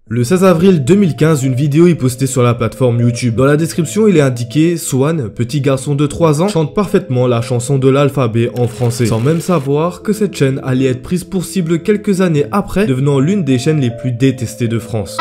Le 16 avril 2015, une vidéo est postée sur la plateforme YouTube. Dans la description, il est indiqué « Swan, petit garçon de 3 ans, chante parfaitement la chanson de l'alphabet en français », sans même savoir que cette chaîne allait être prise pour cible quelques années après, devenant l'une des chaînes les plus détestées de France.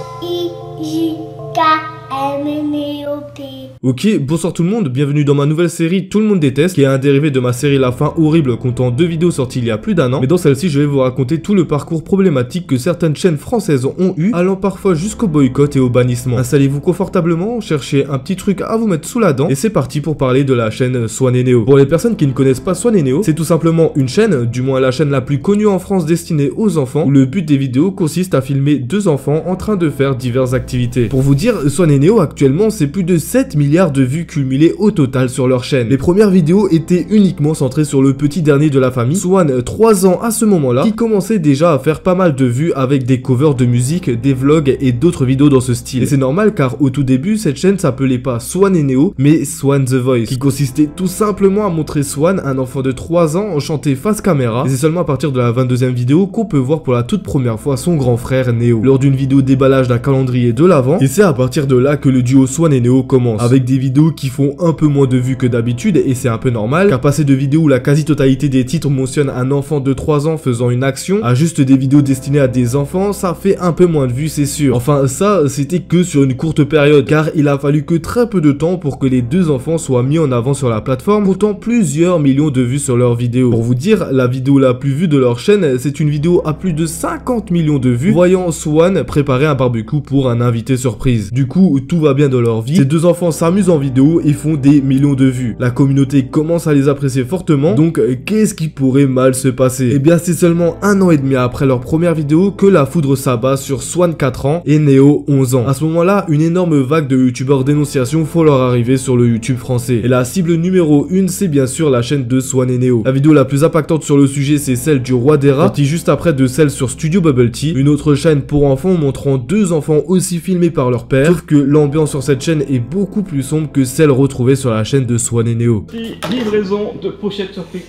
H-I-J-K-M-N-O-P. Ok, bonsoir tout le monde, bienvenue dans ma nouvelle série Tout le monde déteste, qui est un dérivé de ma série La fin horrible comptant 2 vidéos sorties il y a plus d'1 an. Mais dans celle-ci, je vais vous raconter tout le parcours problématique que certaines chaînes françaises ont eu, allant parfois jusqu'au boycott et au bannissement. Installez-vous confortablement, cherchez un petit truc à vous mettre sous la dent, et c'est parti pour parler de la chaîne Swan et Neo. Pour les personnes qui ne connaissent pas Swan et Neo, c'est tout simplement une chaîne, du moins la chaîne la plus connue en France destinée aux enfants, où le but des vidéos consiste à filmer 2 enfants en train de faire diverses activités. Pour vous dire, Swan et Neo actuellement, c'est plus de 7 milliards de vues cumulées au total sur leur chaîne. Les premières vidéos étaient uniquement centrées sur le petit dernier de la famille, Swan, 3 ans à ce moment-là, qui commençait déjà à faire pas mal de vues avec des covers de musique, des vlogs et d'autres vidéos dans ce style. Et c'est normal car au tout début, cette chaîne s'appelait pas Swan et Neo, mais Swan The Voice, qui consistait tout simplement à montrer Swan, un enfant de 3 ans, chanter face caméra. Et c'est seulement à partir de la 22e vidéo qu'on peut voir pour la toute première fois son grand frère Neo, lors d'une vidéo déballage d'un calendrier de l'Avent. Et c'est à partir de là que le duo Swan et Neo commence, avec des vidéos qui font un peu moins de vues que d'habitude, et c'est un peu normal, car passer de vidéos où la quasi-totalité des titres mentionne un enfant de 3 ans faisant une action, à juste des vidéos destinées à des enfants, ça fait un peu moins de vues, c'est sûr. Enfin, ça, c'était que sur une courte période, car il a fallu que très peu de temps pour que les 2 enfants soient mis en avant sur la plateforme, comptant plusieurs millions de vues sur leurs vidéos. Pour vous dire, la vidéo la plus vue de leur chaîne, c'est une vidéo à plus de 50 millions de vues, voyant Swan préparer un barbecue pour un invité surprise. Du coup, tout va bien dans leur vie, ces 2 enfants s'amusent en vidéo et font des millions de vues. La communauté commence à les apprécier fortement, donc qu'est-ce qui pourrait mal se passer? Eh bien, c'est seulement 1 an et demi après leur première vidéo que la foudre s'abat sur Swan 4 ans et Neo 11 ans. À ce moment-là, une énorme vague de youtubeurs dénonciation faut leur arriver sur le YouTube français. Et la cible numéro 1, c'est bien sûr la chaîne de Swan et Neo. La vidéo la plus impactante sur le sujet, c'est celle du roi des rats, sortie juste après de celle sur Studio Bubble Tea, une autre chaîne pour enfants montrant 2 enfants aussi filmés par leur père, sauf que l'ambiance sur cette chaîne est beaucoup plus sombre que celle retrouvée sur la chaîne de Swan et Neo. Livraison de pochette surprise.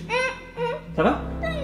Ça va?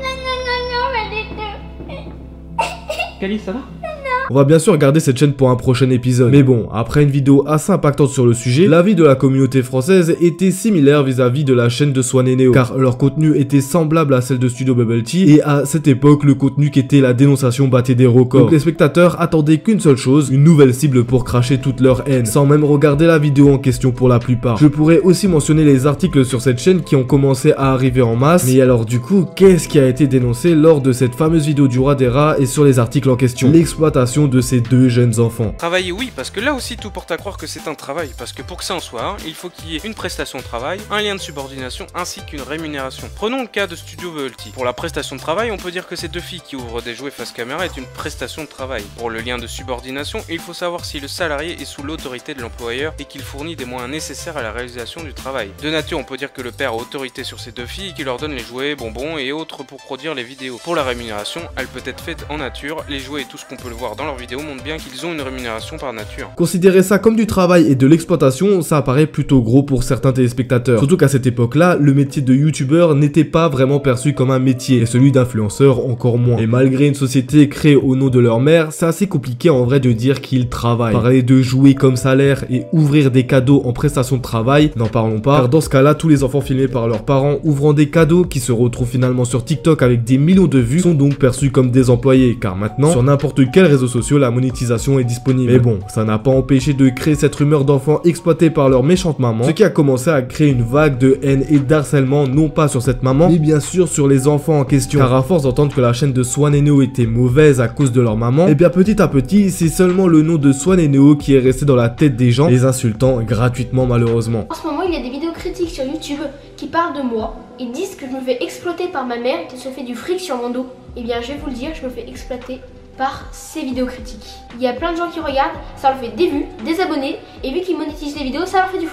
Calice, ça va? On va bien sûr garder cette chaîne pour un prochain épisode. Mais bon, après une vidéo assez impactante sur le sujet, l'avis de la communauté française était similaire vis-à-vis de la chaîne de Swan et Neo, car leur contenu était semblable à celle de Studio Bubble Tea, et à cette époque, le contenu qui était la dénonciation battait des records. Donc les spectateurs attendaient qu'une seule chose, une nouvelle cible pour cracher toute leur haine, sans même regarder la vidéo en question pour la plupart. Je pourrais aussi mentionner les articles sur cette chaîne qui ont commencé à arriver en masse, mais alors du coup, qu'est-ce qui a été dénoncé lors de cette fameuse vidéo du roi des rats et sur les articles en question? L'exploitation de ces 2 jeunes enfants. Travailler, oui, parce que là aussi tout porte à croire que c'est un travail, parce que pour que ça en soit un, il faut qu'il y ait une prestation de travail, un lien de subordination ainsi qu'une rémunération. Prenons le cas de Studio Bubble Tea. Pour la prestation de travail, on peut dire que ces 2 filles qui ouvrent des jouets face caméra est une prestation de travail. Pour le lien de subordination, il faut savoir si le salarié est sous l'autorité de l'employeur et qu'il fournit des moyens nécessaires à la réalisation du travail. De nature, on peut dire que le père a autorité sur ces 2 filles et qu'il leur donne les jouets, bonbons et autres pour produire les vidéos. Pour la rémunération, elle peut être faite en nature, les jouets et tout ce qu'on peut le voir dans leurs vidéos montrent bien qu'ils ont une rémunération par nature. Considérer ça comme du travail et de l'exploitation, ça apparaît plutôt gros pour certains téléspectateurs. Surtout qu'à cette époque-là, le métier de youtubeur n'était pas vraiment perçu comme un métier, et celui d'influenceur encore moins. Et malgré une société créée au nom de leur mère, c'est assez compliqué en vrai de dire qu'ils travaillent. Parler de jouer comme salaire et ouvrir des cadeaux en prestation de travail, n'en parlons pas, car dans ce cas-là, tous les enfants filmés par leurs parents ouvrant des cadeaux qui se retrouvent finalement sur TikTok avec des millions de vues sont donc perçus comme des employés, car maintenant, sur n'importe quel réseau social, la monétisation est disponible. Mais bon, ça n'a pas empêché de créer cette rumeur d'enfants exploités par leur méchante maman, ce qui a commencé à créer une vague de haine et d'harcèlement, non pas sur cette maman, mais bien sûr sur les enfants en question. Car à force d'entendre que la chaîne de Swan et Neo était mauvaise à cause de leur maman, et bien petit à petit, c'est seulement le nom de Swan et Neo qui est resté dans la tête des gens, les insultant gratuitement malheureusement. En ce moment, il y a des vidéos critiques sur YouTube qui parlent de moi. Ils disent que je me fais exploiter par ma mère qui se fait du fric sur mon dos. Eh bien, je vais vous le dire, je me fais exploiter par ces vidéos critiques. Il y a plein de gens qui regardent, ça leur fait des vues, des abonnés, et vu qu'ils monétisent les vidéos, ça leur fait du fric.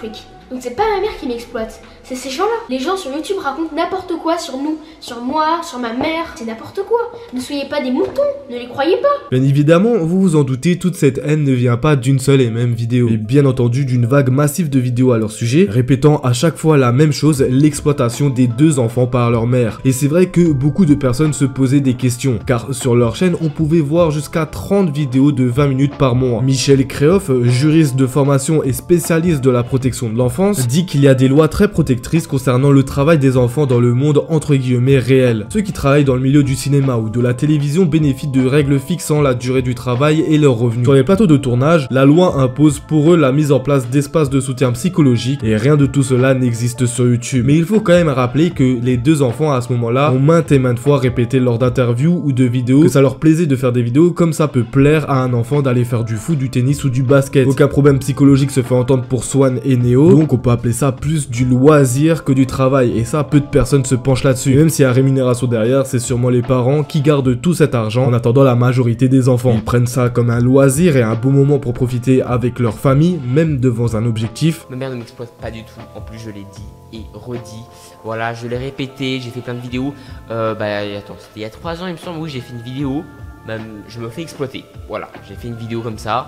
Donc c'est pas ma mère qui m'exploite, c'est ces gens-là. Les gens sur YouTube racontent n'importe quoi sur nous, sur moi, sur ma mère, c'est n'importe quoi. Ne soyez pas des moutons, ne les croyez pas. Bien évidemment, vous vous en doutez, toute cette haine ne vient pas d'une seule et même vidéo, mais bien entendu d'une vague massive de vidéos à leur sujet, répétant à chaque fois la même chose, l'exploitation des deux enfants par leur mère. Et c'est vrai que beaucoup de personnes se posaient des questions, car sur leur chaîne, on pouvait voir jusqu'à 30 vidéos de 20 minutes par mois. Michel Créoff, juriste de formation et spécialiste de la protection de l'enfance, dit qu'il y a des lois très protectrices concernant le travail des enfants dans le monde entre guillemets réel. Ceux qui travaillent dans le milieu du cinéma ou de la télévision bénéficient de règles fixant la durée du travail et leurs revenus. Sur les plateaux de tournage, la loi impose pour eux la mise en place d'espaces de soutien psychologique et rien de tout cela n'existe sur YouTube. Mais il faut quand même rappeler que les deux enfants à ce moment-là ont maintes et maintes fois répété lors d'interviews ou de vidéos que ça leur plaisait de faire des vidéos comme ça peut plaire à un enfant d'aller faire du foot, du tennis ou du basket. Aucun problème psychologique se fait entendre pour Swan et Neo, donc on peut appeler ça plus du loisir que du travail et ça peu de personnes se penchent là-dessus. Même s'il y a rémunération derrière, c'est sûrement les parents qui gardent tout cet argent en attendant la majorité des enfants. Ils prennent ça comme un loisir et un beau moment pour profiter avec leur famille, même devant un objectif. Ma mère ne m'exploite pas du tout, en plus je l'ai dit et redit. Voilà, je l'ai répété, j'ai fait plein de vidéos. Attends, c'était il y a 3 ans il me semble, oui j'ai fait une vidéo, je me fais exploiter. Voilà, j'ai fait une vidéo comme ça.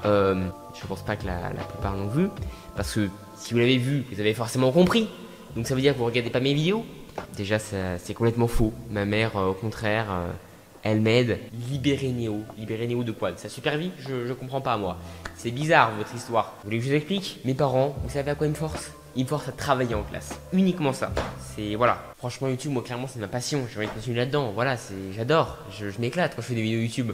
Je pense pas que la plupart l'ont vu, parce que si vous l'avez vu, vous avez forcément compris. Donc ça veut dire que vous regardez pas mes vidéos. Déjà c'est complètement faux. Ma mère au contraire, elle m'aide. Libérez Néo de quoi? De sa super vie? Je comprends pas moi. C'est bizarre votre histoire. Vous voulez que je vous explique? Mes parents, vous savez à quoi ils me forcent? Ils me forcent à travailler en classe. Uniquement ça. C'est voilà. Franchement YouTube, moi clairement c'est ma passion. J'ai envie de continuer là-dedans. Voilà, j'adore. Je m'éclate quand je fais des vidéos YouTube.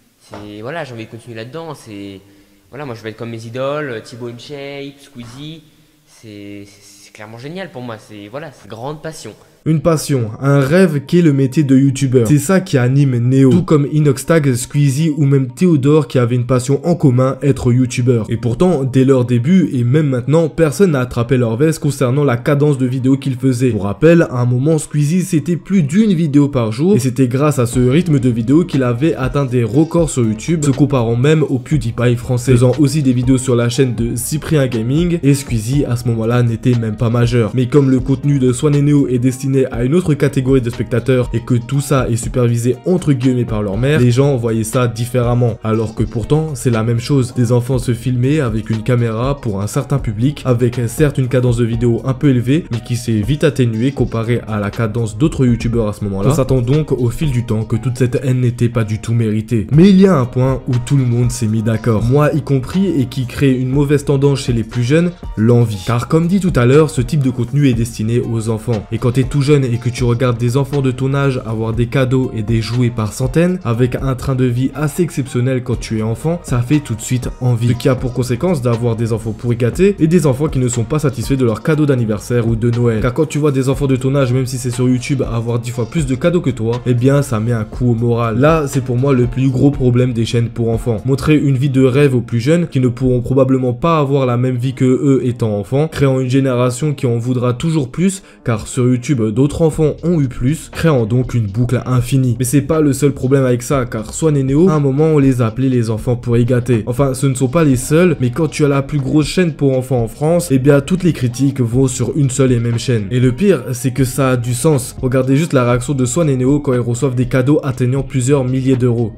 Voilà, j'ai envie de continuer là-dedans. Voilà, moi je vais être comme mes idoles, Thibaut InShape, Squeezie. C'est clairement génial pour moi. Voilà, c'est grande passion. Une passion, un rêve qu'est le métier de youtubeur. C'est ça qui anime Neo, tout comme Inoxtag, Squeezie ou même Théodore qui avaient une passion en commun, être youtubeur. Et pourtant, dès leur début et même maintenant, personne n'a attrapé leur veste concernant la cadence de vidéos qu'ils faisaient. Pour rappel, à un moment, Squeezie c'était plus d'une vidéo par jour et c'était grâce à ce rythme de vidéo qu'il avait atteint des records sur YouTube, se comparant même au PewDiePie français, faisant aussi des vidéos sur la chaîne de Cyprien Gaming, et Squeezie à ce moment-là n'était même pas majeur. Mais comme le contenu de Swan et Neo est destiné à une autre catégorie de spectateurs et que tout ça est supervisé entre guillemets par leur mère, les gens voyaient ça différemment, alors que pourtant c'est la même chose. Des enfants se filmaient avec une caméra pour un certain public, avec certes une cadence de vidéo un peu élevée, mais qui s'est vite atténuée comparée à la cadence d'autres youtubeurs à ce moment-là. On s'attend donc au fil du temps que toute cette haine n'était pas du tout méritée. Mais il y a un point où tout le monde s'est mis d'accord, moi y compris, et qui crée une mauvaise tendance chez les plus jeunes, l'envie. Car comme dit tout à l'heure, ce type de contenu est destiné aux enfants, et quand t'es tout jeune et que tu regardes des enfants de ton âge avoir des cadeaux et des jouets par centaines, avec un train de vie assez exceptionnel quand tu es enfant, ça fait tout de suite envie. Ce qui a pour conséquence d'avoir des enfants pourri gâtés et des enfants qui ne sont pas satisfaits de leurs cadeaux d'anniversaire ou de Noël. Car quand tu vois des enfants de ton âge, même si c'est sur YouTube, avoir 10 fois plus de cadeaux que toi, eh bien ça met un coup au moral. Là, c'est pour moi le plus gros problème des chaînes pour enfants. Montrer une vie de rêve aux plus jeunes qui ne pourront probablement pas avoir la même vie que eux étant enfants, créant une génération qui en voudra toujours plus, car sur YouTube, d'autres enfants ont eu plus, créant donc une boucle infinie. Mais c'est pas le seul problème avec ça, car Swan et Neo, à un moment on les appelait les enfants pourri gâtés. Enfin, ce ne sont pas les seuls, mais quand tu as la plus grosse chaîne pour enfants en France, eh bien toutes les critiques vont sur une seule et même chaîne. Et le pire, c'est que ça a du sens. Regardez juste la réaction de Swan et Neo quand ils reçoivent des cadeaux atteignant plusieurs milliers d'euros.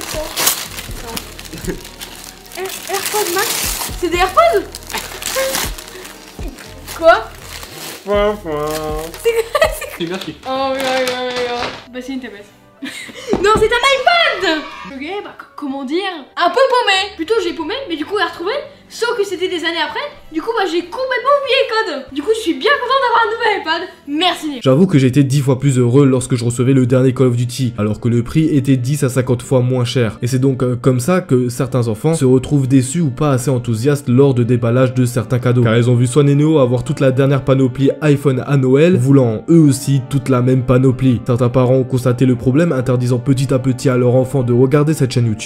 AirPods Max? C'est des AirPods? Quoi? C'est merci. Oh bah c'est une tablette. Non, c'est un iPad. Ok, bah comment dire? Un peu paumé. Plutôt j'ai paumé, mais du coup on a retrouvé. Sauf que c'était des années après. Du coup bah j'ai complètement oublié le code. Du coup je suis bien content d'avoir un nouvel iPad. Merci Nick. J'avoue que j'étais 10 fois plus heureux lorsque je recevais le dernier Call of Duty, alors que le prix était 10 à 50 fois moins cher. Et c'est donc comme ça que certains enfants se retrouvent déçus ou pas assez enthousiastes lors de déballage de certains cadeaux. Car ils ont vu Swan et Neo avoir toute la dernière panoplie iPhone à Noël, voulant eux aussi toute la même panoplie. Certains parents ont constaté le problème, interdisant petit à petit à leur enfant de regarder cette chaîne YouTube.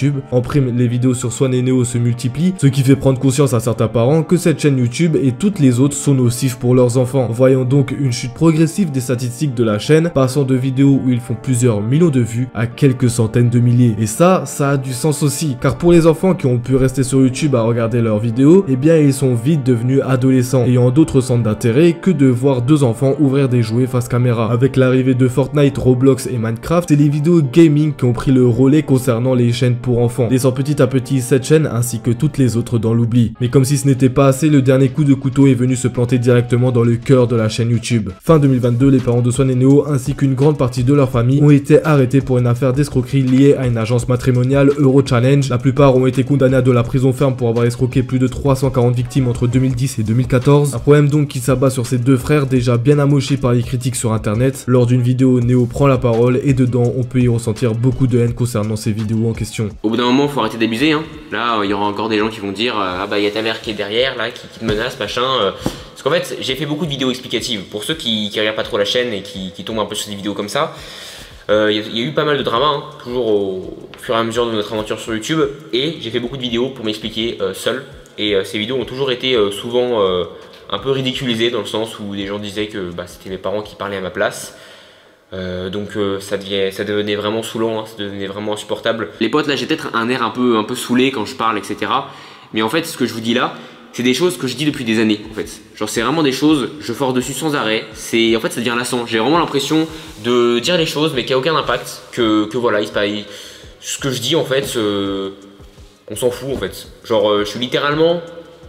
YouTube. En prime, les vidéos sur Swan et Neo se multiplient, ce qui fait prendre conscience à certains parents que cette chaîne YouTube et toutes les autres sont nocives pour leurs enfants. Voyons donc une chute progressive des statistiques de la chaîne, passant de vidéos où ils font plusieurs millions de vues à quelques centaines de milliers. Et ça a du sens aussi, car pour les enfants qui ont pu rester sur YouTube à regarder leurs vidéos, eh bien ils sont vite devenus adolescents, ayant d'autres centres d'intérêt que de voir deux enfants ouvrir des jouets face caméra. Avec l'arrivée de Fortnite, Roblox et Minecraft, c'est les vidéos gaming qui ont pris le relais concernant les chaînes pour enfants, laissant petit à petit cette chaîne ainsi que toutes les autres dans l'oubli. Mais comme si ce n'était pas assez, le dernier coup de couteau est venu se planter directement dans le cœur de la chaîne YouTube. Fin 2022, les parents de Swan et Neo ainsi qu'une grande partie de leur famille ont été arrêtés pour une affaire d'escroquerie liée à une agence matrimoniale Euro Challenge. La plupart ont été condamnés à de la prison ferme pour avoir escroqué plus de 340 victimes entre 2010 et 2014. Un problème donc qui s'abat sur ces deux frères déjà bien amochés par les critiques sur internet. Lors d'une vidéo, Neo prend la parole et dedans on peut y ressentir beaucoup de haine concernant ces vidéos en question. Au bout d'un moment, faut arrêter d'abuser, hein. Là, il y aura encore des gens qui vont dire ah bah il y a ta mère qui est derrière là, qui te menace, machin. Parce qu'en fait, j'ai fait beaucoup de vidéos explicatives. Pour ceux qui regardent pas trop la chaîne et qui tombent un peu sur des vidéos comme ça, il y a eu pas mal de drama, hein, toujours au fur et à mesure de notre aventure sur YouTube. Et j'ai fait beaucoup de vidéos pour m'expliquer seul. Et ces vidéos ont toujours été souvent un peu ridiculisées, dans le sens où des gens disaient que bah, c'était mes parents qui parlaient à ma place. Donc ça devenait vraiment saoulant, hein, ça devenait vraiment insupportable. Les potes, là j'ai peut-être un air un peu saoulé quand je parle, etc. Mais en fait, ce que je vous dis là, c'est des choses que je dis depuis des années en fait. Genre c'est vraiment des choses, je force dessus sans arrêt. En fait ça devient lassant. J'ai vraiment l'impression de dire les choses mais qu'il n'y a aucun impact. Que voilà, ce que je dis en fait, on s'en fout en fait. Genre je suis littéralement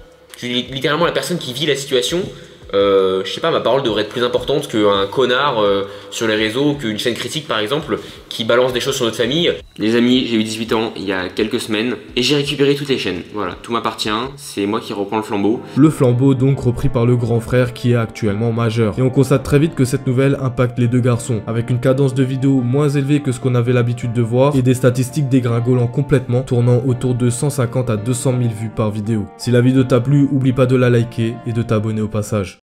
la personne qui vit la situation. Je sais pas, ma parole devrait être plus importante qu'un connard sur les réseaux, qu'une chaîne critique par exemple qui balance des choses sur notre famille. Les amis, j'ai eu 18 ans il y a quelques semaines et j'ai récupéré toutes les chaînes. Voilà, tout m'appartient, c'est moi qui reprends le flambeau. Le flambeau donc repris par le grand frère qui est actuellement majeur. Et on constate très vite que cette nouvelle impacte les deux garçons, avec une cadence de vidéo moins élevée que ce qu'on avait l'habitude de voir et des statistiques dégringolant complètement, tournant autour de 150 à 200 000 vues par vidéo. Si la vidéo t'a plu, oublie pas de la liker et de t'abonner au passage.